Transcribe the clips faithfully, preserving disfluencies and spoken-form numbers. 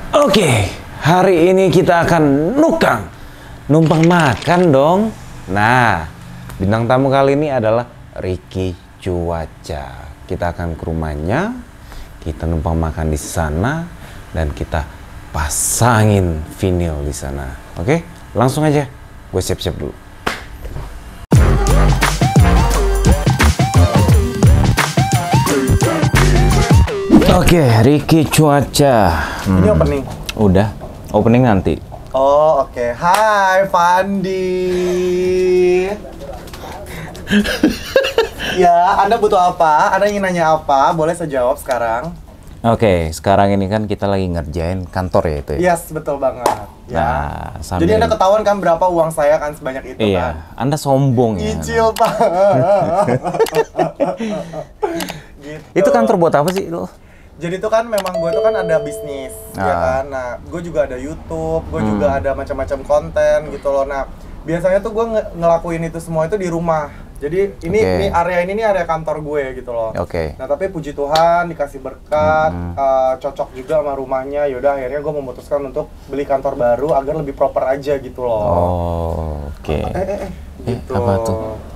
Oke, hari ini kita akan nukang, numpang makan dong. Nah, bintang tamu kali ini adalah Ricky Cuaca. Kita akan ke rumahnya, kita numpang makan di sana, dan kita pasangin vinil di sana. Oke, langsung aja. Gue siap-siap dulu. Oke, Ricky Cuaca. Hmm. Ini opening? Udah, opening nanti. Oh, oke. Okay. Hai, Fandi. Ya, Anda butuh apa? Anda ingin nanya apa? Boleh saya jawab sekarang. Oke, sekarang ini kan kita lagi ngerjain kantor ya itu ya? Yes, betul banget. Ya. Nah, sambil... Jadi Anda ketahuan kan berapa uang saya kan sebanyak itu iya, kan? Anda sombong ya? Icil, Pak. Gitu. Itu kantor buat apa sih lo? Jadi itu kan memang gue tuh kan ada bisnis, ah. ya kan. Nah, gue juga ada YouTube, gue hmm. juga ada macam-macam konten gitu loh. Nah, biasanya tuh gue nge ngelakuin itu semua itu di rumah. Jadi ini okay. ini area ini nih area kantor gue gitu loh. Oke. Okay. Nah, tapi puji Tuhan dikasih berkat, hmm. uh, cocok juga sama rumahnya. Yaudah, akhirnya gue memutuskan untuk beli kantor baru agar lebih proper aja gitu loh. Oh, oke. Okay. Eh, eh, eh, gitu. Eh, apa tuh?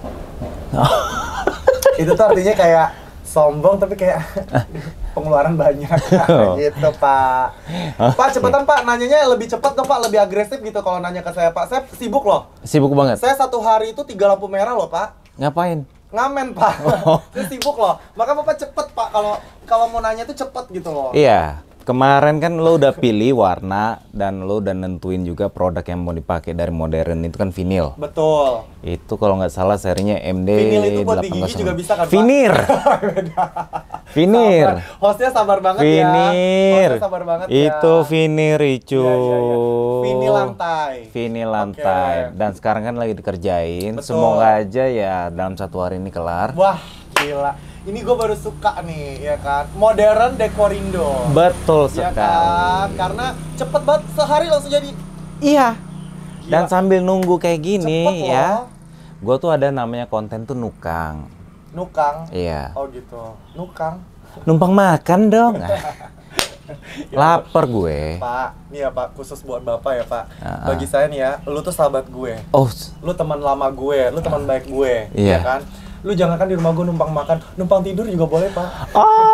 Itu tuh artinya kayak sombong tapi kayak pengeluaran banyak gitu, Pak. Okay. Pak, cepetan Pak, nanyanya lebih cepat dong Pak, lebih agresif gitu kalau nanya ke saya Pak. Saya sibuk loh. Sibuk banget? Saya satu hari itu tiga lampu merah loh Pak. Ngapain? Ngamen Pak. Oh. Saya sibuk loh. Maka Bapak cepet Pak, kalau kalau mau nanya tuh cepet gitu loh. Iya. Kemarin kan lo udah pilih warna dan lo udah nentuin juga produk yang mau dipakai dari modern itu kan vinil. Betul. Itu kalau nggak salah serinya M D vinil itu buat di gigi juga bisa kan Pak? Vinir. Vinir. Sabar. Hostnya sabar banget vinir. ya. Hostnya sabar banget ya. Itu vinir Icu. Iya, iya, iya. Vinil lantai. Vinil lantai. Okay. Dan sekarang kan lagi dikerjain. Betul. Semoga aja ya dalam satu hari ini kelar. Wah, gila. Ini gue baru suka nih, ya kan? Modern Dekorindo. Betul ya sekali. Kan? Karena cepet banget, sehari langsung jadi. Iya. Gila. Dan sambil nunggu kayak gini cepet ya, loh. gue tuh ada namanya konten tuh nukang. Nukang? Iya. Oh gitu, nukang. Numpang makan dong. ya, lapar gue. Pak, nih ya Pak, khusus buat Bapak ya Pak. Uh-uh. Bagi saya nih ya, lu tuh sahabat gue. Oh. Lu teman lama gue, lu teman baik gue, iya. ya kan? Lu jangan kan di rumah gue numpang makan, numpang tidur juga boleh Pak.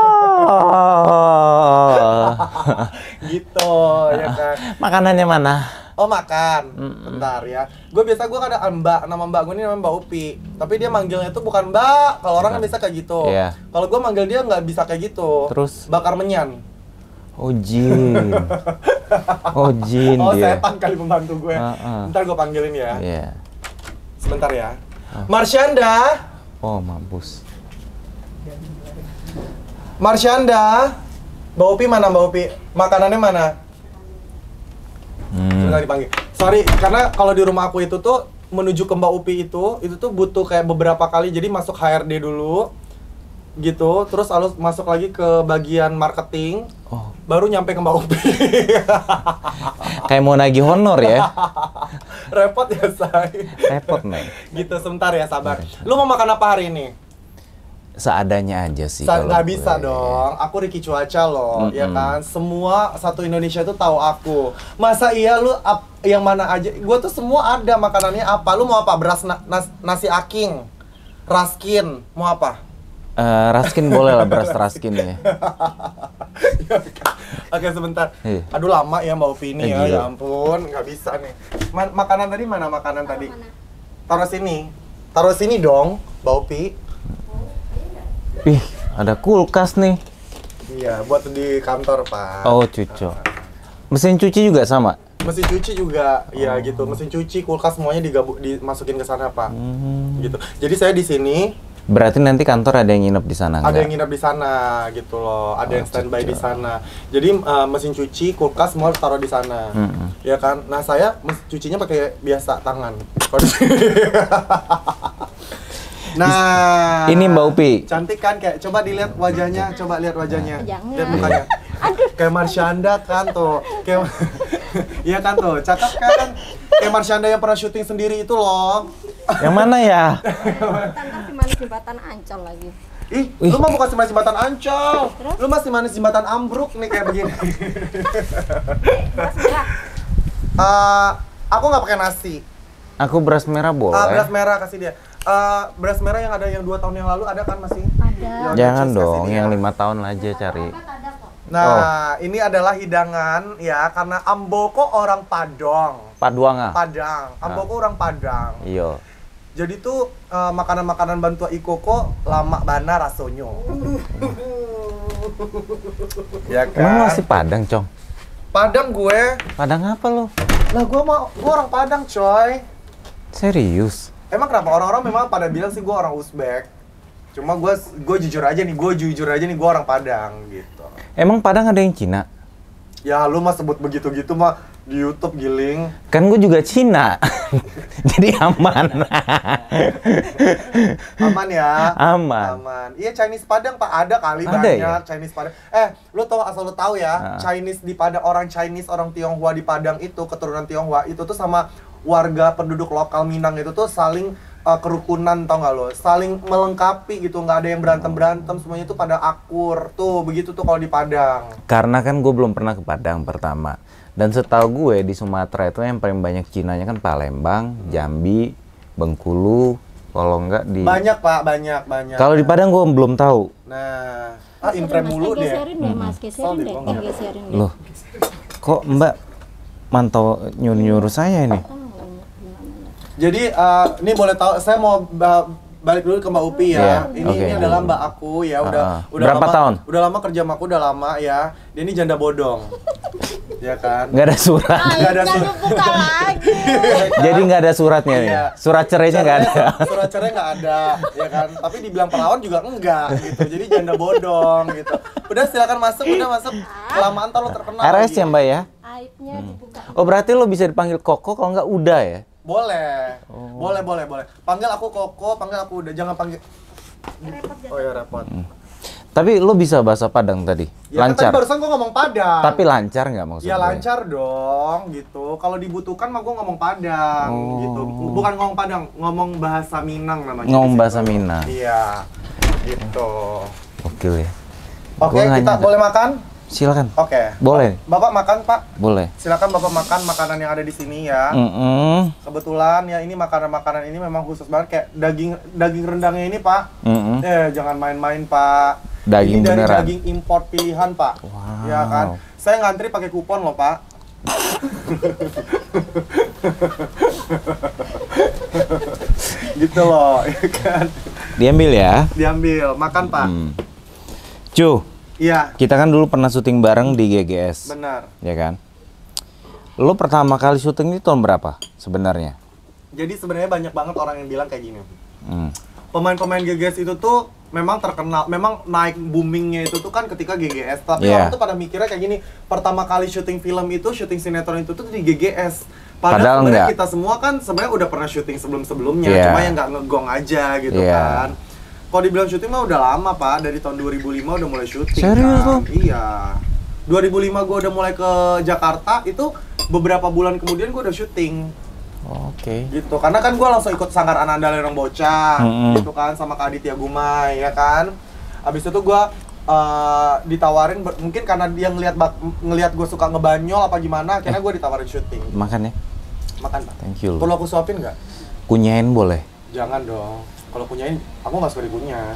Oh. Gitu, ya kan? Makanannya mana? Oh makan, Mm-mm. bentar ya. Gue biasa gue ada Mbak, nama Mbak gue ini namanya Mbak Upi. Tapi dia manggilnya tuh bukan Mbak, kalau orang kan bisa kayak gitu. Yeah. Kalau gue manggil dia nggak bisa kayak gitu. Terus? Bakar menyan. Oh jin. Oh jin oh, dia. setan kali pembantu gue. Uh-uh. Bentar gue panggilin ya. Iya. Yeah. Sebentar ya. Oh. Marsyanda. Oh mampus. Marsyanda. Mbak Upi mana Mbak Upi? Makanannya mana? Hmm. Nggak dipanggil. Sorry, karena kalau di rumah aku itu tuh menuju ke Mbak Upi itu, itu tuh butuh kayak beberapa kali. Jadi masuk H R D dulu, gitu. Terus harus masuk lagi ke bagian marketing. Oh. Baru nyampe ke Mbak Upi. Kayak mau nagih honor ya? Repot ya say. Repot nih. Gitu, sebentar ya, sabar. Lu mau makan apa hari ini? Seadanya aja sih. Sa nggak bisa dong. Aku Ricky Cuaca loh, mm-hmm. ya kan. Semua satu Indonesia tuh tahu aku. Masa iya lu ap, yang mana aja? Gue tuh semua ada makanannya apa. Lu mau apa? Beras na nas nasi aking, raskin. Mau apa? Uh, raskin boleh lah, beras raskin ya. Oke sebentar. Hey. Aduh lama ya Mbak Upi ini eh, ya. Ya ampun, nggak bisa nih. Ma makanan tadi mana makanan tadi? Taruh sini. Taruh sini dong, Mbak Upi. Ih, ada kulkas nih. Iya, buat di kantor, Pak. Oh, cucu. Mesin cuci juga sama? Mesin cuci juga, iya oh. gitu. Mesin cuci, kulkas semuanya digabung dimasukin ke sana, Pak. Hmm. Gitu. Jadi saya di sini. Berarti nanti kantor ada yang nginep di sana? Ada enggak? yang nginep di sana, gitu loh. Ada oh, yang standby cucu. di sana. Jadi uh, mesin cuci, kulkas semua taruh di sana. Hmm. Ya kan? Nah, saya mesin cucinya pakai biasa tangan. Nah, ini Mbak Upi. Cantik kan? Kayak coba dilihat wajahnya, coba lihat wajahnya. Jangan. Lihat mukanya. Kayak Marsyanda kan tuh. Kayak iya kan tuh, cakep kan? Kayak Marsyanda yang pernah syuting sendiri itu loh. Yang mana ya? Tante di mana jembatan Ancol lagi. Ih, Wih. lu mah bukan manis jembatan Ancol. Lu masih manis jembatan Ambruk nih kayak begini. uh, aku nggak pakai nasi. Aku beras merah boleh. Ah, beras merah kasih dia. Uh, beras merah yang ada yang dua tahun yang lalu ada kan masih? Ada. Jangan Just dong, kasih dia. yang lima tahun aja cari. Nah, Oh. ini adalah hidangan ya karena Amboko orang Padang. Paduanga. Padang. Amboko orang Padang. Iya. Jadi tuh uh, makanan-makanan bantua ikoko lama bana rasonyo. Ya kan? Emang masih Padang, Cong? Padang gue. Padang apa lo? Lah gue mau gue orang Padang, coy. Serius? Emang kenapa orang-orang memang pada bilang sih gue orang Uzbek. Cuma gue gue jujur aja nih, gue jujur aja nih gue orang Padang gitu. Emang Padang ada yang Cina? Ya lu mah sebut begitu-gitu mah di YouTube giling. Kan gue juga Cina. Jadi aman. Aman ya? Aman. Aman. Iya Chinese Padang Pak ada kali Ada banyak ya? Chinese Padang. Eh, lu tau asal lu tahu ya, Ah. Chinese di Padang, orang Chinese, orang Tionghoa di Padang itu keturunan Tionghoa itu tuh sama warga penduduk lokal Minang itu tuh saling uh, kerukunan, tau nggak lo? Saling melengkapi gitu, nggak ada yang berantem-berantem, semuanya tuh pada akur. Tuh, begitu tuh kalau di Padang. Karena kan gue belum pernah ke Padang pertama. Dan setahu gue di Sumatera itu yang paling banyak Cinanya kan Palembang, Jambi, Bengkulu, kalau enggak di... Banyak Pak, banyak, banyak. Kalau di Padang gue belum tahu. Nah, ah impre mulu deh. Geserin deh, Mas. Geserin deh. Sorry, Eh, geserin deh. Loh, kok Mbak mantau nyuruh-nyuruh saya ini? Jadi, uh, ini boleh tahu, saya mau ba- balik dulu ke Mbak Upi ya. Iya, ini, oke. ini adalah Mbak aku ya, udah Ah, ah. udah Berapa lama, tahun? Udah lama kerja sama aku, udah lama ya. Dia ini janda bodong. Ya kan? Nggak ada surat. Nggak ada Jangan surat. buka lagi. Jadi nggak ada suratnya nih. Iya. Surat cerainya nggak ada. Cerai- Surat cerai nggak ada, ya kan? Tapi dibilang perawan juga enggak gitu. Jadi janda bodong gitu. Udah silakan masuk, udah masuk. Kelamaan ntar lo terkenal. R S lagi. ya Mbak ya? Aibnya dibuka. Oh berarti lo bisa dipanggil Koko kalau nggak udah ya? Boleh. Oh. Boleh, boleh, boleh. Panggil aku Koko, panggil aku udah. Jangan panggil. Oh ya repot. Tapi lo bisa bahasa Padang tadi? Ya kan tadi Lancar? barusan gua ngomong Padang. Tapi lancar nggak maksud Ya gue? lancar dong gitu. Kalau dibutuhkan mah gua ngomong Padang Oh. gitu. Bukan ngomong Padang, ngomong bahasa Minang namanya. Ngomong di situ. bahasa Minang. Iya. Gitu. Gokil ya. Oke, Gua nggak kita nyangka. boleh makan? Silakan. Oke. Boleh. Bapak makan, Pak. Boleh. Silakan Bapak makan makanan yang ada di sini ya. Mm-mm. Kebetulan ya ini makanan-makanan ini memang khusus banget kayak daging daging rendangnya ini, Pak. Mm-mm. Eh, jangan main-main, Pak. Daging ini dari beneran? daging import pilihan, Pak. Wow. Ya kan? Saya ngantri pakai kupon loh, Pak. Gitu loh, ya kan? Diambil ya. Diambil, makan, Pak. Hmm. Cu, Iya, kita kan dulu pernah syuting bareng di G G S. benar. Ya kan? Lo pertama kali syuting itu tahun berapa sebenarnya? Jadi sebenarnya banyak banget orang yang bilang kayak gini. Hmm. Pemain-pemain G G S itu tuh memang terkenal, memang naik boomingnya itu tuh kan ketika G G S. Tapi Iya. orang tuh pada mikirnya kayak gini, pertama kali syuting film itu, syuting sinetron itu tuh di G G S. Padahal Padahal sebenarnya enggak. kita semua kan sebenarnya udah pernah syuting sebelum-sebelumnya, Iya. cuma yang nggak ngegong aja gitu Iya. kan. Kalau dibilang syuting mah udah lama, Pak. Dari tahun dua ribu lima udah mulai syuting. Serius kan. lo? Iya. dua ribu lima gue udah mulai ke Jakarta, itu beberapa bulan kemudian gue udah syuting. Oke. Gitu, karena kan gue langsung ikut Sanggar Ananda Lerong Bocah, Mm-mm. gitu kan, sama Kak Aditya Gumai, ya kan. Abis itu gue uh, ditawarin, ber- mungkin karena dia ngelihat bak- ngelihat gue suka ngebanyol apa gimana, akhirnya gue ditawarin syuting. Makan ya. Makan, Pak. Thank you. Perlu aku suapin nggak? Kunyain boleh. Jangan dong. Kalau punyain, aku nggak suka dikunyah.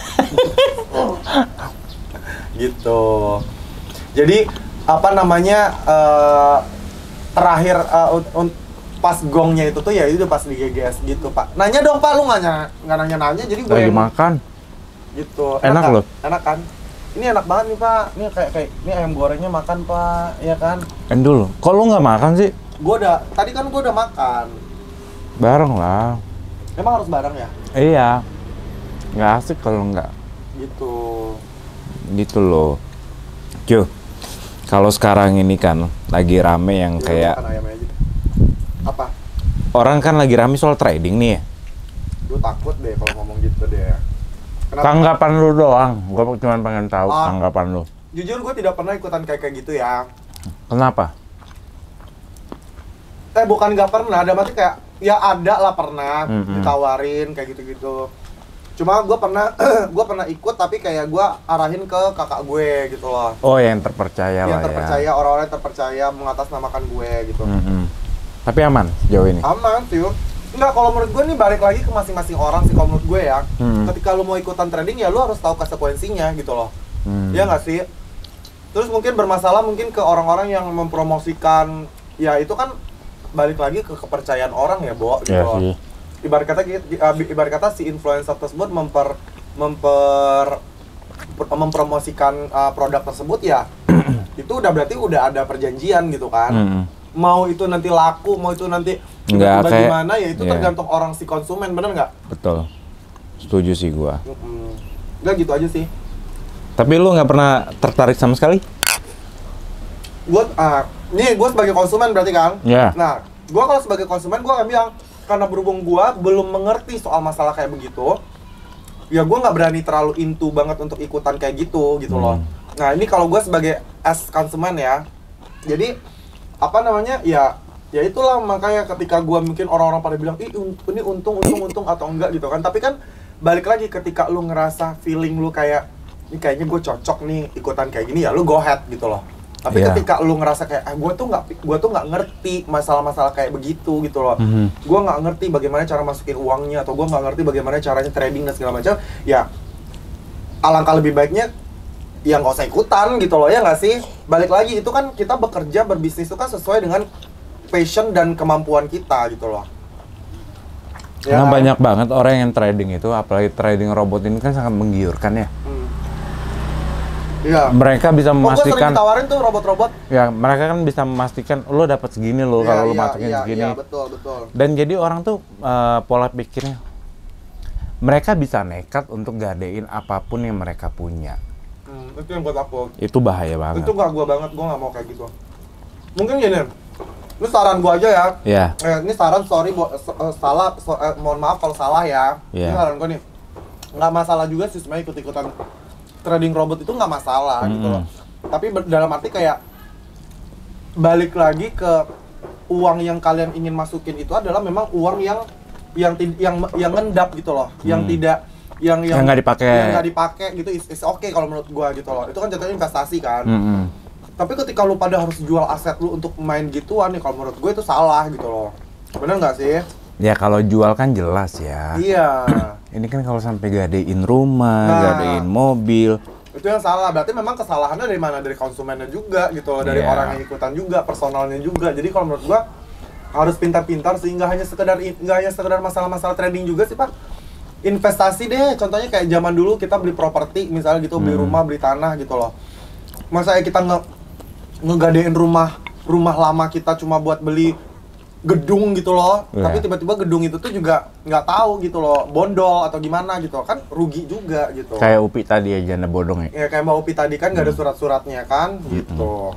Gitu. Jadi apa namanya uh, terakhir uh, un- un- pas gongnya itu tuh ya itu pas di G G S gitu, Pak. Nanya dong, Pak, lu nggak nanya nggak nanya nanya jadi gue Lagi yang makan. gitu. Enak kan? loh. Enak kan? Ini enak banget nih, Pak. Ini kayak kayak ini ayam gorengnya makan, Pak, ya kan? Endul. Kok lo nggak makan sih? Gue udah tadi kan gue udah makan. Bareng lah. Emang harus bareng ya? Iya. Nggak asik kalau nggak. Gitu. Gitu loh. Cu, kalau sekarang ini kan lagi rame yang Jadi kayak makan ayamnya aja. Apa? orang kan lagi rame soal trading nih ya. Gue takut deh kalau ngomong gitu deh. Kenapa? Tanggapan lu doang. Gua cuma pengen tahu Ah. tanggapan lu. Jujur gue tidak pernah ikutan kayak kayak gitu ya. Kenapa? Eh bukan nggak pernah, ada mati kayak ya ada lah pernah Mm-mm. ditawarin kayak gitu-gitu. Cuma gue pernah gue pernah ikut tapi kayak gue arahin ke kakak gue gitu loh. Oh, yang terpercaya Yang lah terpercaya, ya. orang-orang yang terpercaya mengatasnamakan gue gitu. Mm-hmm. Tapi aman sejauh ini? Aman sih. Enggak, kalau menurut gue nih balik lagi ke masing-masing orang sih kalau menurut gue ya. Hmm. Ketika lu mau ikutan trading ya lu harus tahu konsekuensinya gitu loh. Hmm. Iya nggak sih? Terus mungkin bermasalah mungkin ke orang-orang yang mempromosikan, ya itu kan balik lagi ke kepercayaan orang ya, Bo, gitu Ya loh. sih. Ibarat kata ibarat kata si influencer tersebut memper memper mempromosikan uh, produk tersebut ya. Itu udah berarti udah ada perjanjian gitu kan. Hmm. Mau itu nanti laku, mau itu nanti Nggak, kayak- bagaimana ya itu iya. tergantung orang si konsumen, bener nggak? Betul. Setuju sih gua. Mm-mm. Udah gitu aja sih. Tapi lu nggak pernah tertarik sama sekali? Gue, ah, nih gue sebagai konsumen berarti kan? Ya. Nah, gue kalau sebagai konsumen gue akan bilang karena berhubung gue belum mengerti soal masalah kayak begitu, ya gue nggak berani terlalu into banget untuk ikutan kayak gitu gitu loh. Hmm. Nah ini kalau gue sebagai as konsumen ya, jadi apa namanya ya ya itulah makanya ketika gue mungkin orang-orang pada bilang ih un- ini untung untung untung atau enggak gitu kan, tapi kan balik lagi ketika lu ngerasa feeling lu kayak ini kayaknya gue cocok nih ikutan kayak gini ya lu go ahead gitu loh. Tapi Iya. ketika lu ngerasa kayak ah gue tuh nggak gue tuh nggak ngerti masalah-masalah kayak begitu gitu loh. Mhm. Gue nggak ngerti bagaimana cara masukin uangnya atau gue nggak ngerti bagaimana caranya trading dan segala macam, ya alangkah lebih baiknya ya nggak usah ikutan gitu loh, ya nggak sih? Balik lagi itu kan kita bekerja berbisnis itu kan sesuai dengan passion dan kemampuan kita gitu loh. Ya Karena kan? banyak banget orang yang trading itu, apalagi trading robot ini kan sangat menggiurkan ya. Hmm. Iya. Mereka bisa Oh, gue sering memastikan, ditawarin tuh robot-robot. ya mereka kan bisa memastikan lo dapat segini lo kalau lo Iya, masukin iya, segini. iya, betul, betul. Dan jadi orang tuh eh, pola pikirnya, mereka bisa nekat untuk gadein apapun yang mereka punya. Hmm, itu yang buat aku. Itu bahaya banget. Itu gak gua banget, gua nggak mau kayak gitu. Mungkin gini, ini saran gua aja ya. Ya. Eh, ini saran, sorry, bo- s- eh, salah, so- eh, mohon maaf kalau salah ya. Iya. Ini saran gua nih, nggak masalah juga sih sebenarnya ikut-ikutan trading robot itu nggak masalah gitu Mm-mm. loh. Tapi ber- dalam arti kayak balik lagi ke uang yang kalian ingin masukin itu adalah memang uang yang yang ti- yang yang ngendap gitu loh, yang Hmm. tidak yang Yang nggak dipakai. yang nggak dipakai gitu is, is oke kalau menurut gua gitu loh. Itu kan jatuhnya investasi kan. Mm-mm. Tapi ketika lu pada harus jual aset lu untuk main gituan nih, kalau menurut gue itu salah gitu loh. Bener nggak sih? Ya kalau jual kan jelas ya. Iya. Ini kan kalau sampai gadein rumah, Nah. gadein mobil. Itu yang salah. Berarti memang kesalahannya dari mana? Dari konsumennya juga gitu loh, dari Iya. orang yang ikutan juga, personalnya juga. Jadi kalau menurut gua harus pintar-pintar sehingga hanya sekedar nggak hanya sekedar masalah-masalah trading juga sih, Pak. Investasi deh. Contohnya kayak zaman dulu kita beli properti misalnya gitu, beli Hmm. rumah, beli tanah gitu loh. Masa ya kita nge ngegadein rumah rumah lama kita cuma buat beli gedung gitu loh, Iya. tapi tiba-tiba gedung itu tuh juga nggak tahu gitu loh, bondol atau gimana gitu, kan rugi juga gitu. Kayak Upi tadi ya, janda bodong ya. Ya kayak Mbak Upi tadi kan nggak Hmm. ada surat-suratnya kan, gitu.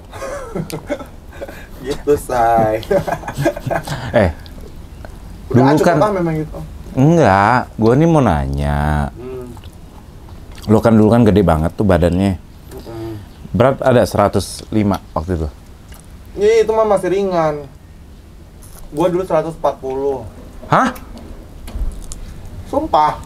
Gitu, say. Eh, Udah Dulu cukup kan- ah memang gitu. enggak. Gue nih mau nanya. Hmm. Lo kan dulu kan gede banget tuh badannya. Hmm. Berat ada seratus lima waktu itu. Iya, itu mah masih ringan. Gua dulu seratus empat puluh. Hah? Sumpah.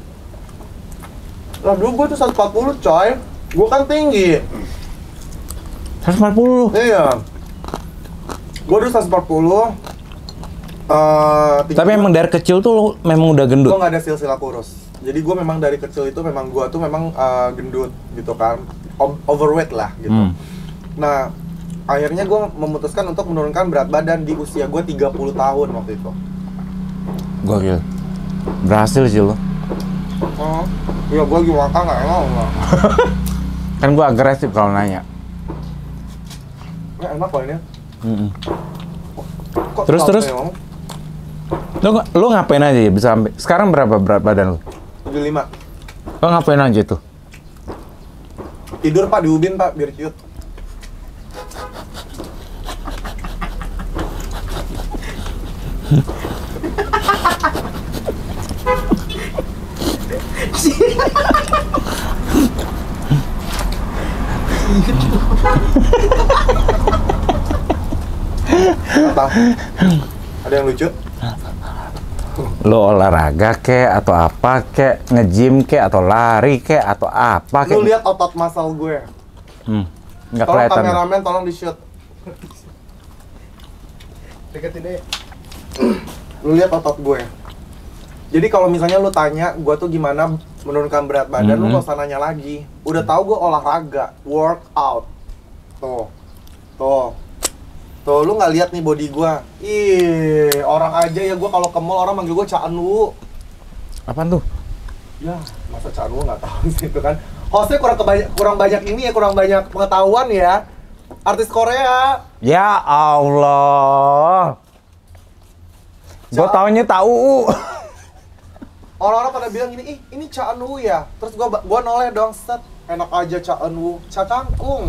Lah dulu gua tuh seratus empat puluh, coy. Gua kan tinggi. seratus empat puluh? Iya. Gua dulu seratus empat puluh. Eh, tinggi Tapi gua- emang dari kecil tuh lo memang udah gendut? Gue nggak ada silsilah kurus. Jadi gue memang dari kecil itu memang gue tuh memang uh, gendut gitu kan, O- overweight lah gitu. Hmm. Nah, akhirnya gue memutuskan untuk menurunkan berat badan di usia gue tiga puluh tahun waktu itu. Gokil. Berhasil sih lo. Oh, ya gue lagi makan nggak emang nggak. Kan gue agresif kalau nanya. Nggak enak kok ini. Mm-mm. Kok Terus, tahu terus? emang? Lo, lo ngapain aja ya bisa sampai sekarang berapa berat badan lo? tujuh puluh lima. Lo ngapain aja tuh? Tidur Pak di ubin Pak biar cute. Apa? Ada yang lucu? Lo olahraga kek atau apa kek, nge-gym kek atau lari kek atau apa kek. Lu lihat otot muscle gue. Hmm. Nggak Tolong kelihatan. kameramen tolong di-shoot. Deketin deh. Lu lihat otot gue. Jadi kalau misalnya lu tanya gue tuh gimana menurunkan berat badan, Mm-hmm. lu gak usah nanya lagi. Udah tahu gue olahraga, workout. Tuh. Tuh. Tuh, lu nggak lihat nih body gue. Ih, orang aja ya gue kalau ke mall orang manggil gue Caan Wu. Apaan tuh? Ya, masa Caan Wu nggak tahu sih itu kan. Hostnya kurang kebanyak, kurang banyak ini ya, kurang banyak pengetahuan ya. Artis Korea. Ya Allah. Gue taunya tahu. Orang-orang pada bilang gini, ih ini Caan Wu ya. Terus gua gua noleh dong, set. Enak aja Caan Wu, Ca Kangkung.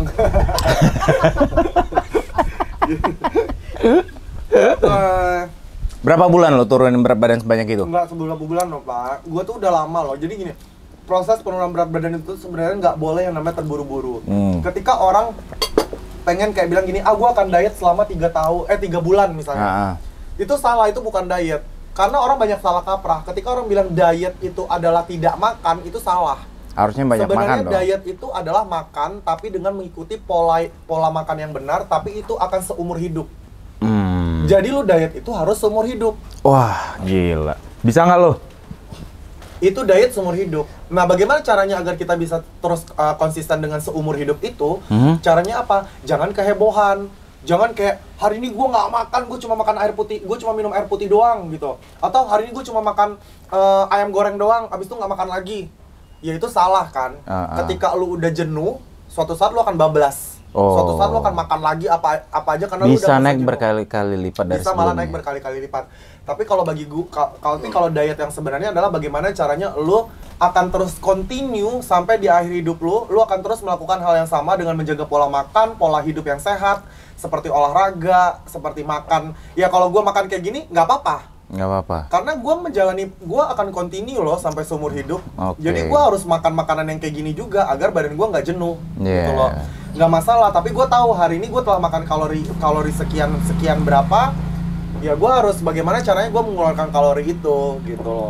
Eh, Berapa bulan lo turunin berat badan sebanyak itu? Enggak sebulan bulan loh Pak. Gua tuh udah lama loh. Jadi gini, proses penurunan berat badan itu sebenarnya nggak boleh yang namanya terburu-buru. Hmm. Ketika orang pengen kayak bilang gini, ah gua akan diet selama tiga tahun, eh tiga bulan misalnya. Ah, ah. Itu salah, itu bukan diet. Karena orang banyak salah kaprah. Ketika orang bilang diet itu adalah tidak makan, itu salah. Harusnya banyak Sebenarnya makan dong. diet itu adalah makan, tapi dengan mengikuti pola pola makan yang benar, tapi itu akan seumur hidup. Hmm. Jadi lu diet itu harus seumur hidup. Wah, gila. Bisa nggak lo? Itu diet seumur hidup. Nah, bagaimana caranya agar kita bisa terus uh, konsisten dengan seumur hidup itu? Hmm. Caranya apa? Jangan kehebohan. Jangan kayak, hari ini gue nggak makan, gue cuma makan air putih, gue cuma minum air putih doang gitu. Atau hari ini gue cuma makan uh, ayam goreng doang, abis itu nggak makan lagi. Ya itu salah kan? Uh, uh. Ketika lu udah jenuh, suatu saat lu akan bablas. Oh. Suatu saat lu akan makan lagi apa apa aja karena lu Bisa udah merasa naik jenuh. berkali-kali lipat dari Bisa malah sebelumnya. naik berkali-kali lipat. Tapi kalau bagi gua, kalau kalau diet yang sebenarnya adalah bagaimana caranya lu akan terus continue sampai di akhir hidup lu, lu akan terus melakukan hal yang sama dengan menjaga pola makan, pola hidup yang sehat, seperti olahraga, seperti makan. Ya kalau gua makan kayak gini nggak apa-apa. Nggak apa-apa. Karena gue menjalani, gue akan continue loh sampai seumur hidup. Oke. Jadi gue harus makan makanan yang kayak gini juga agar badan gue nggak jenuh, gitu Yeah. loh. Nggak masalah. Tapi gue tahu hari ini gue telah makan kalori kalori sekian sekian berapa. Ya gue harus bagaimana caranya gue mengeluarkan kalori itu, gitu loh.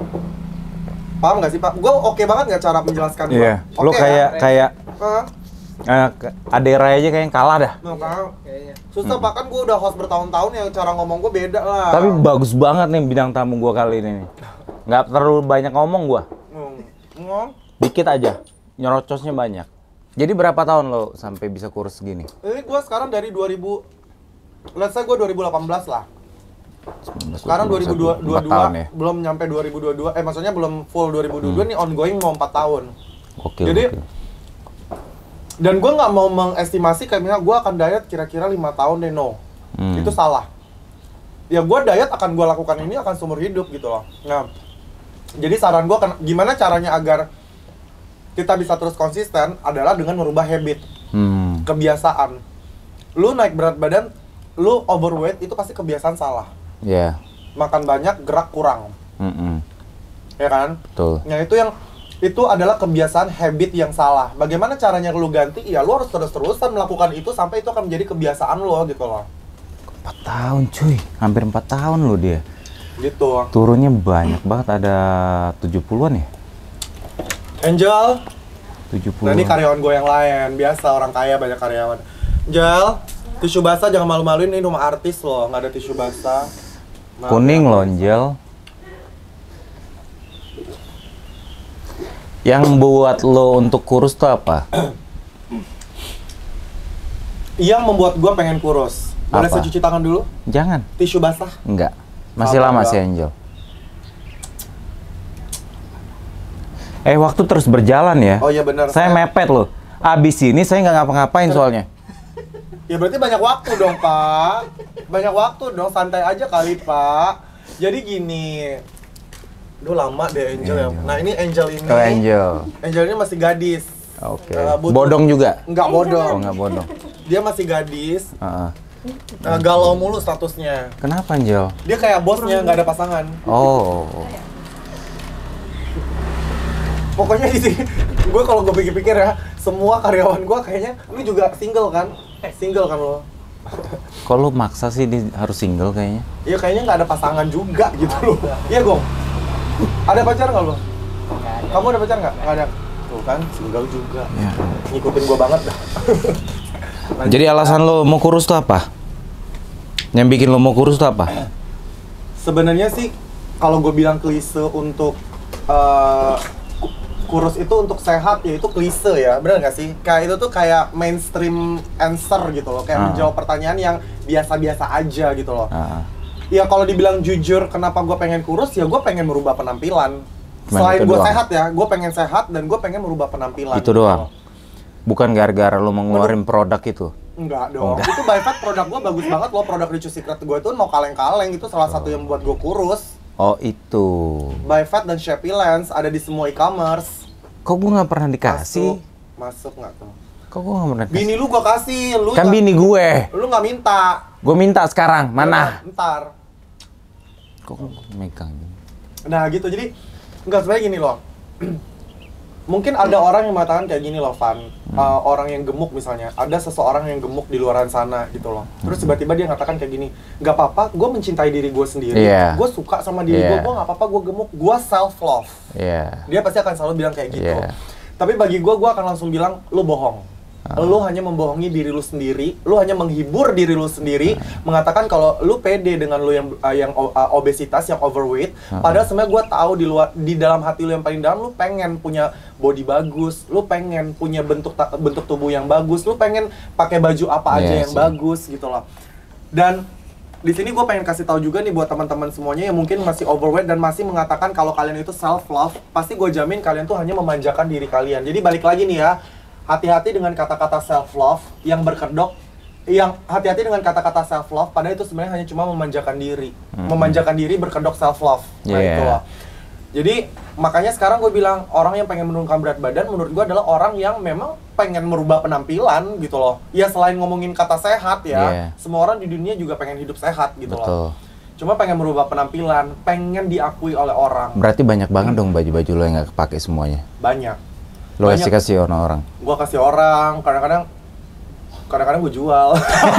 Paham nggak sih Pak? Gue oke banget nggak cara menjelaskan gue? Iya. Lo Oke, kayak ya? kayak Hah? eh, ke- Ade Rai aja kayak yang kalah dah. Nah, kan? Susah Pak, kan gue udah host bertahun-tahun ya, cara ngomong gue beda lah. Tapi bagus banget nih bidang tamu gua kali ini nih. Nggak terlalu banyak ngomong gua. Hmm. Hmm. Dikit aja. Nyerocosnya banyak. Jadi berapa tahun lo sampai bisa kurus segini? Ini gue sekarang dari dua ribu, let's say gue dua ribu delapan belas lah. Sekarang dua ribu dua puluh dua, empat tahun ya. belum nyampe dua ribu dua puluh dua, eh maksudnya belum full dua ribu dua puluh dua Hmm. nih, ongoing mau empat tahun. Oke. Jadi, oke. Dan gue nggak mau mengestimasi kayak misalnya gue akan diet kira-kira lima tahun deh, no. Hmm. Itu salah. Ya gue diet akan gue lakukan ini akan seumur hidup gitu loh. Nah, jadi saran gue gimana caranya agar kita bisa terus konsisten adalah dengan merubah habit, Hmm. kebiasaan. Lu naik berat badan, lu overweight itu pasti kebiasaan salah. Ya. Makan banyak, gerak kurang, Mm-mm. ya kan? Betul. Nah itu yang itu adalah kebiasaan habit yang salah. Bagaimana caranya lu ganti? Ya lu harus terus-terusan melakukan itu sampai itu akan menjadi kebiasaan lo gitu loh. empat tahun cuy. Hampir empat tahun lo dia. Gitu. Turunnya banyak banget. Ada tujuh puluhan ya? Angel, tujuh nah puluh. ini karyawan gue yang lain. Biasa orang kaya banyak karyawan. Angel, tisu basah jangan malu-maluin, ini rumah artis loh, nggak ada tisu basah. Maaf, Kuning maaf. loh, Angel. Yang buat lo untuk kurus tuh apa? Yang membuat gue pengen kurus. Boleh Apa? saya cuci tangan dulu? Jangan. Tisu basah. Enggak. Masih Apa lama enggak? sih, Angel. Eh, waktu terus berjalan ya. Oh iya benar. Saya mepet loh. Abis ini saya nggak ngapa-ngapain soalnya. Ya berarti banyak waktu dong, Pak. Banyak waktu dong, santai aja kali, Pak. Jadi gini. Duh lama deh Angel ya. Angel. Nah, ini Angel ini. Oh, Angel. Angel ini masih gadis. Oke. Eh, butuh- Bodong juga? Enggak Oh, bodong. nggak bodong. Dia masih gadis. Heeh. eh, galau mulu statusnya. Kenapa, Angel? Dia kayak bosnya, nggak ada pasangan. Oh. Pokoknya di sini, gue kalau gue pikir-pikir ya, semua karyawan gue kayaknya, lu juga single kan? Eh, single kan lo? Kok lu maksa sih di, harus single kayaknya? Iya kayaknya nggak ada pasangan juga gitu loh. Iya Gong. Ada pacar nggak lo? Kamu ada pacar nggak? Nggak ada. Tuh kan single juga. Ya. Ngikutin gua banget dah. Jadi alasan lo mau kurus tuh apa? Yang bikin lo mau kurus tuh apa? Sebenarnya sih kalau gue bilang klise untuk uh, kurus itu untuk sehat ya itu klise ya, bener nggak sih? Kayak itu tuh kayak mainstream answer gitu loh, kayak Ah. menjawab pertanyaan yang biasa-biasa aja gitu loh. Ah. Ya kalau dibilang jujur kenapa gue pengen kurus ya gue pengen merubah penampilan. Cuman Selain itu gue doang? sehat ya, gue pengen sehat dan gue pengen merubah penampilan. Itu gitu doang? loh. Bukan gara-gara lo mau ngeluarin produk itu? Enggak dong, itu by fact produk gue bagus banget loh, produk Richu Secret gue itu no kaleng-kaleng, itu salah satu yang membuat gue kurus. Oh itu. By Fat dan Shapey Lens ada di semua e-commerce. Kok gue nggak pernah dikasih? Masuk, masuk nggak tuh? Kok gue nggak pernah dikasih? Bini lu gua kasih, lu Kan nggak- bini gue. lu nggak minta. Gue minta sekarang. Mana? Ntar. Kok gue megang? Nah gitu, jadi nggak sebenarnya gini loh. Mungkin ada orang yang mengatakan kayak gini loh, Van. Uh, orang yang gemuk misalnya, ada seseorang yang gemuk di luaran sana gitu loh. Terus tiba-tiba dia mengatakan kayak gini, nggak apa-apa, gue mencintai diri gue sendiri. Iya. Gue suka sama diri gue, Iya. gue nggak apa-apa, gue gemuk, gue self love. Iya. Dia pasti akan selalu bilang kayak gitu. Iya. Tapi bagi gue, gue akan langsung bilang, lu bohong. Lu hanya membohongi diri lu sendiri, lu hanya menghibur diri lu sendiri, mengatakan kalau lu pede dengan lu yang uh, yang uh, obesitas, yang overweight. Padahal sebenarnya gue tahu di luar, di dalam hati lu yang paling dalam, lu pengen punya body bagus, lu pengen punya bentuk ta- bentuk tubuh yang bagus, lu pengen pakai baju apa aja Iya yang sih. bagus gitu loh. Dan di sini gue pengen kasih tahu juga nih buat teman-teman semuanya yang mungkin masih overweight dan masih mengatakan kalau kalian itu self love, pasti gue jamin kalian tuh hanya memanjakan diri kalian. Jadi balik lagi nih ya, hati-hati dengan kata-kata self love yang berkedok, yang hati-hati dengan kata-kata self love padahal itu sebenarnya hanya cuma memanjakan diri, memanjakan diri berkedok self love. Nah Yeah. itu loh. Jadi makanya sekarang gue bilang orang yang pengen menurunkan berat badan menurut gue adalah orang yang memang pengen merubah penampilan gitu loh. Ya selain ngomongin kata sehat ya, Yeah. semua orang di dunia juga pengen hidup sehat gitu Betul. loh. Cuma pengen merubah penampilan, pengen diakui oleh orang. Berarti banyak banget dong baju-baju lo yang nggak kepake semuanya. Banyak. Lo Banyak. kasih kasih orang. Gua kasih orang, kadang-kadang kadang-kadang gue jual.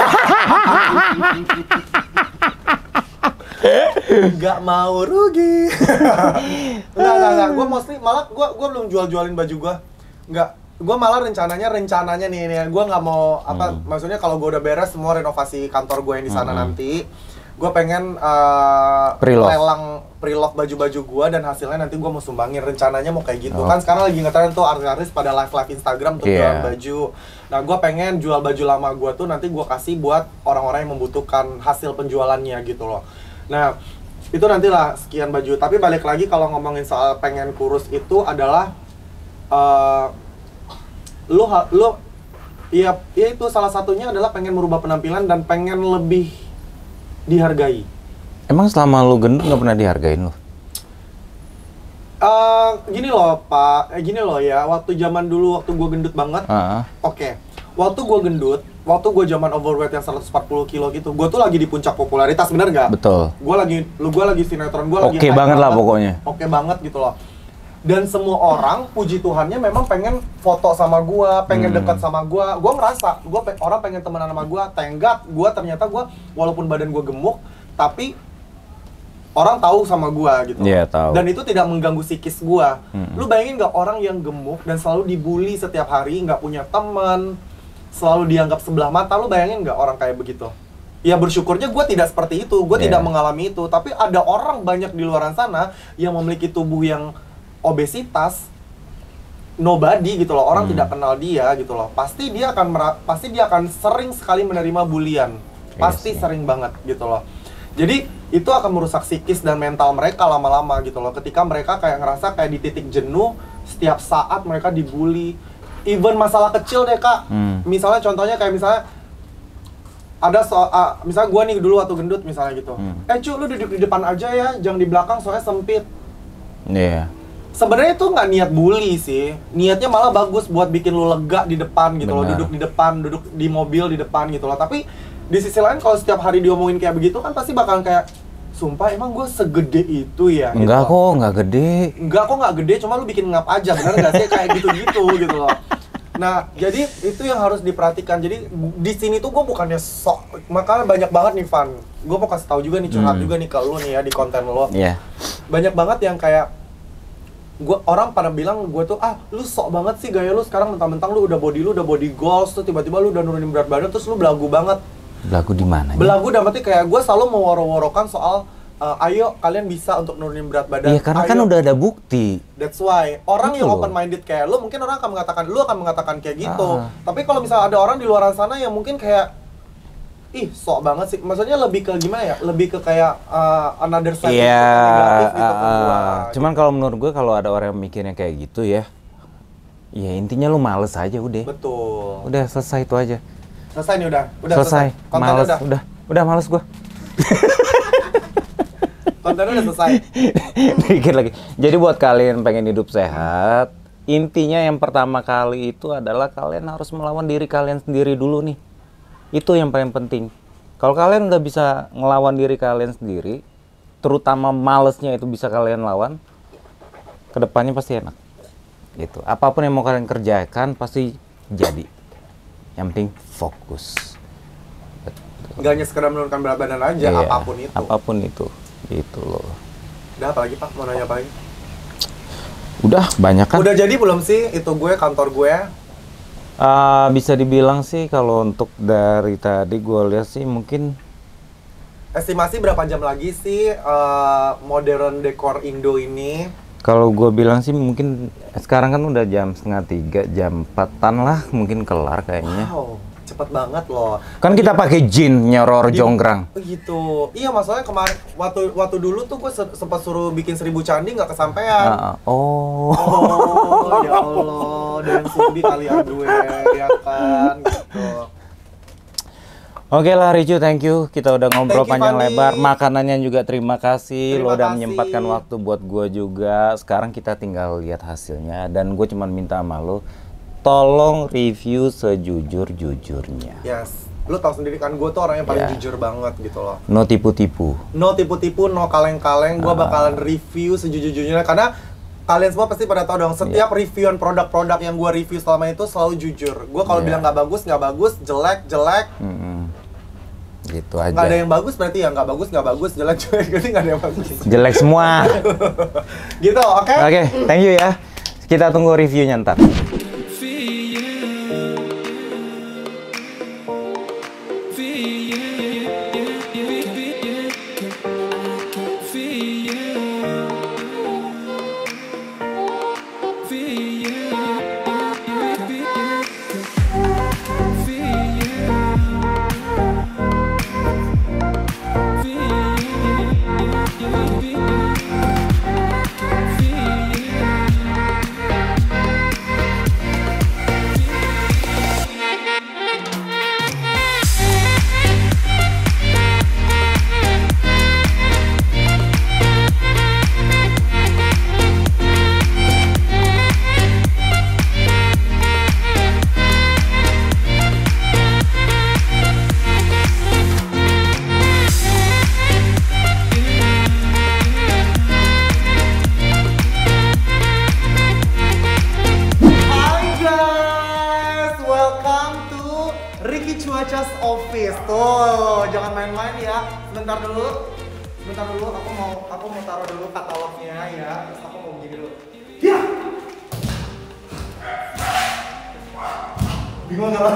Nggak mau rugi. Nggak, nggak, nggak. Gue mostly malah gue gue belum jual-jualin baju gue. Nggak. Gue malah rencananya rencananya nih, nih gue nggak mau apa maksudnya kalau gue udah beres semua renovasi kantor gue yang di sana Hmm. nanti, gue pengen uh, Pre-love. lelang pre-love baju-baju gue dan hasilnya nanti gue mau sumbangin, rencananya mau kayak gitu. Oh. Kan sekarang lagi ngetren tuh artis-artis pada live-live Instagram tuh Iya. jualan baju. Nah gue pengen jual baju lama gue tuh nanti gue kasih buat orang-orang yang membutuhkan hasil penjualannya gitu loh. Nah itu nantilah sekian baju. Tapi balik lagi kalau ngomongin soal pengen kurus itu adalah uh, lu ha- lu ya, ya itu salah satunya adalah pengen merubah penampilan dan pengen lebih dihargai. Emang selama lo gendut nggak pernah dihargain lo? Eh gini loh Pak, eh, gini loh ya, waktu zaman dulu waktu gue gendut banget, Ah. oke, waktu gue gendut, waktu gue zaman overweight yang seratus empat puluh kilo gitu, gue tuh lagi di puncak popularitas, bener nggak? Betul. Gue lagi, lu gue lagi sinetron, gue lagi Oke hype banget lah pokoknya. Oke banget gitu loh. Dan semua orang, puji Tuhannya memang pengen foto sama gue, pengen Hmm. dekat sama gue. Gue ngerasa, gue pe- orang pengen temenan sama gue. Tenggat, gue ternyata gue walaupun badan gue gemuk, tapi orang tahu sama gue gitu. Iya, tahu. Dan itu tidak mengganggu psikis gue. Hmm. Lu bayangin nggak orang yang gemuk dan selalu dibully setiap hari, nggak punya teman, selalu dianggap sebelah mata. Lu bayangin nggak orang kayak begitu? Ya bersyukurnya gue tidak seperti itu, gue Iya. tidak mengalami itu. Tapi ada orang banyak di luar sana yang memiliki tubuh yang obesitas, nobody gitu loh, orang Hmm. tidak kenal dia gitu loh. Pasti dia akan mera- pasti dia akan sering sekali menerima bulian, Iya pasti sih. sering banget gitu loh. Jadi itu akan merusak psikis dan mental mereka lama-lama gitu loh. Ketika mereka kayak ngerasa kayak di titik jenuh, setiap saat mereka dibully. Even masalah kecil deh kak, Hmm. misalnya contohnya kayak misalnya ada so, ah, misalnya gue nih dulu waktu gendut misalnya gitu, Hmm. eh cu lu duduk di depan aja ya, jangan di belakang soalnya sempit. Iya. Sebenarnya itu nggak niat bully sih, niatnya malah bagus buat bikin lu lega di depan gitu loh, Benar. duduk di depan, duduk di mobil di depan gitu loh. Tapi di sisi lain kalau setiap hari diomongin kayak begitu kan pasti bakal kayak, sumpah emang gue segede itu ya? Enggak gitu loh. kok, nggak gede. Enggak kok nggak gede, cuma lu bikin ngap aja, bener nggak sih? Kayak gitu-gitu gitu loh. Nah, jadi itu yang harus diperhatikan. Jadi di sini tuh gue bukannya sok, makanya banyak banget nih Van. Gue mau kasih tahu juga nih, curhat Hmm. juga nih ke lu nih ya di konten lo. Iya. Banyak banget yang kayak gua orang pada bilang gue tuh ah lu sok banget sih gaya lu sekarang, mentang-mentang lu udah body lu udah body goals tuh tiba-tiba lu udah nurunin berat badan terus lu belagu banget. Belagu di mana? Belagu dalam arti kayak gue selalu meworo-worokan soal uh, ayo kalian bisa untuk nurunin berat badan. Iya, karena ayo. kan udah ada bukti. That's why orang Betul yang loh. open minded kayak lu mungkin orang akan mengatakan lu akan mengatakan kayak gitu. Ah. Tapi kalau misalnya ada orang di luar sana yang mungkin kayak ih sok banget sih. Maksudnya lebih ke gimana ya? Lebih ke kayak uh, another side Iya. negatif gitu ke gua. uh, cuman kalau menurut gue kalau ada orang yang mikirnya kayak gitu ya, ya intinya lu males aja udah. Betul. Udah selesai itu aja. Selesai nih udah. Udah selesai. Kontennya Males. udah. Udah. Udah males gue. Kontennya udah selesai. Dikit lagi. Jadi buat kalian pengen hidup sehat, intinya yang pertama kali itu adalah kalian harus melawan diri kalian sendiri dulu nih. Itu yang paling penting. Kalau kalian udah bisa ngelawan diri kalian sendiri, terutama malesnya itu bisa kalian lawan, kedepannya pasti enak. Gitu. Apapun yang mau kalian kerjakan pasti jadi. Yang penting fokus. Gak hanya sekedar menurunkan berat badan aja, Iya, apapun itu. Apapun itu. Gitu loh. Udah apa lagi Pak? Mau nanya apa lagi? Udah banyak kan? Udah jadi belum sih itu gue, kantor gue? Uh, bisa dibilang sih kalau untuk dari tadi gue lihat sih mungkin Estimasi berapa jam lagi sih uh, Modern Decor Indo ini? kalau gue bilang sih mungkin sekarang kan udah jam setengah tiga, jam empatan lah mungkin kelar kayaknya. Wow, cepet banget loh. Kan kita pakai jin nyoror Di- jonggrang. Oh gitu. Iya, masalahnya kemarin waktu waktu dulu tuh gue se- sempat suruh bikin seribu candi nggak kesampaian. Ah, oh. Oh ya Allah, dan sudi kalian gue ya kan gitu. Oke lah Ricu, thank you. Kita udah ngobrol Thank you, panjang Fandi. lebar. Makanannya juga terima kasih. Lo Terima udah kasih. menyempatkan waktu buat gue juga. Sekarang kita tinggal lihat hasilnya. Dan gue cuma minta sama lo, tolong review sejujur-jujurnya. Yes. Lu tau sendiri kan gue tuh orang yang paling Ya. jujur banget gitu loh. No tipu-tipu. No tipu-tipu, no kaleng-kaleng. Gue Ah. bakalan review sejujur-jujurnya karena kalian semua pasti pada tahu dong, setiap reviewan produk-produk yang gue review selama itu selalu jujur. Gue kalau Iya. bilang nggak bagus, nggak bagus, jelek, jelek. Mm-mm. Gitu aja. Nggak ada yang bagus berarti ya nggak bagus, nggak bagus, jelek, jelek berarti nggak ada yang bagus. Jelek semua. Gitu, oke? Oke, thank you ya. Kita tunggu reviewnya ntar. Hai guys, welcome to Ricky Cuaca's office. Tuh, jangan main-main ya. Sebentar dulu, sebentar dulu. Aku mau, aku mau taruh dulu katalognya ya. Terus aku mau begini dulu. Ya. Bingung nggak?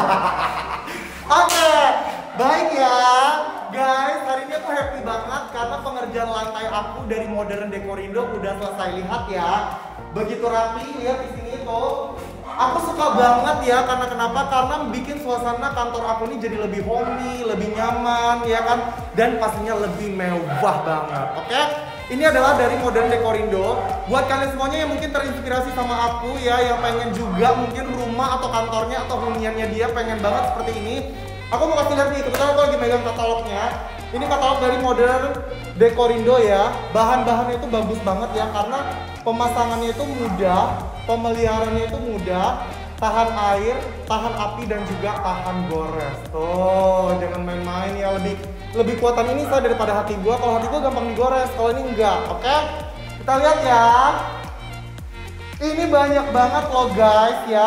Oke, baik ya. Guys, hari ini aku happy banget karena pengerjaan lantai aku dari Modern Decor Indo udah selesai. Lihat ya, begitu rapi. Lihat di sini tuh. Aku suka banget ya, karena kenapa? Karena bikin suasana kantor aku ini jadi lebih homey, lebih nyaman, ya kan? Dan pastinya lebih mewah banget. Oke? Ini adalah dari Modern Decor Indo. Buat kalian semuanya yang mungkin terinspirasi sama aku ya, yang pengen juga mungkin rumah atau kantornya atau huniannya dia pengen banget seperti ini. Aku mau kasih lihat nih, kebetulan aku lagi megang katalognya. Ini katalog dari Modern Decor Indo ya. Bahan-bahannya itu bagus banget ya, karena pemasangannya itu mudah, pemeliharaannya itu mudah, tahan air, tahan api, dan juga tahan gores. Tuh, jangan main-main ya. Lebih lebih kuatan ini saya daripada hati gua. Kalau hati gua gampang digores, kalau ini enggak. Oke? Kita lihat ya. Ini banyak banget loh guys ya,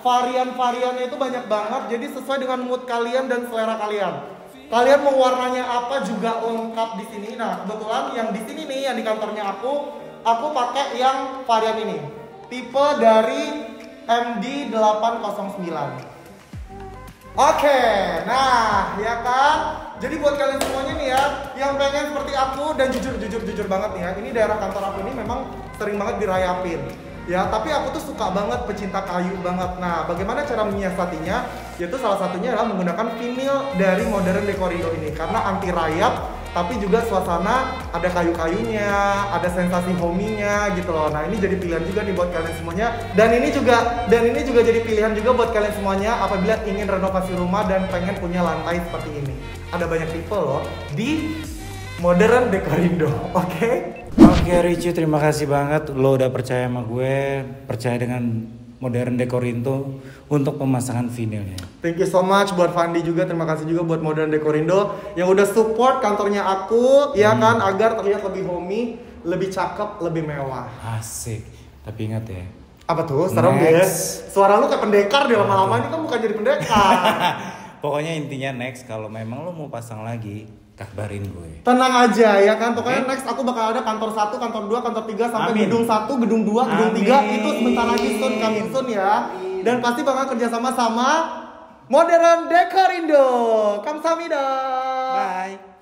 varian-variannya itu banyak banget, jadi sesuai dengan mood kalian dan selera kalian. Kalian mau warnanya apa juga lengkap di sini. Nah, kebetulan yang di sini nih, yang di kantornya aku, aku pakai yang varian ini. Tipe dari M D delapan nol sembilan. Oke, nah ya kan. Jadi buat kalian semuanya nih ya, yang pengen seperti aku dan jujur jujur jujur banget nih ya, ini daerah kantor aku ini memang sering banget dirayapin. Ya, tapi aku tuh suka banget, pecinta kayu banget. Nah, bagaimana cara menyiasatinya? Yaitu salah satunya adalah menggunakan vinil dari Modern Decorindo ini. Karena anti rayap, tapi juga suasana ada kayu-kayunya, ada sensasi homey-nya gitu loh. Nah, ini jadi pilihan juga nih buat kalian semuanya. Dan ini juga dan ini juga jadi pilihan juga buat kalian semuanya apabila ingin renovasi rumah dan pengen punya lantai seperti ini. Ada banyak tipe loh di Modern Decorindo, oke? Okay? Oke Ricci, terima kasih banget lo udah percaya sama gue, percaya dengan Modern Decorindo untuk pemasangan vinilnya. Thank you so much buat Fandi juga, terima kasih juga buat Modern Decorindo yang udah support kantornya aku, ya kan, agar terlihat lebih homey, lebih cakep, lebih mewah. Asik, tapi ingat ya. Apa tuh? Serem guys. Suara lu kayak pendekar deh lama-lama, ini kan bukan jadi pendekar. Pokoknya intinya next kalau memang lo mau pasang lagi, kabarin gue. Tenang aja ya kan, pokoknya okay. Next aku bakal ada kantor satu, kantor dua, kantor tiga sampai Amin. gedung satu, gedung dua, gedung tiga itu sebentar lagi soon coming soon ya. Dan pasti bakal kerjasama sama Modern Decorindo. Kamsahamnida. Bye.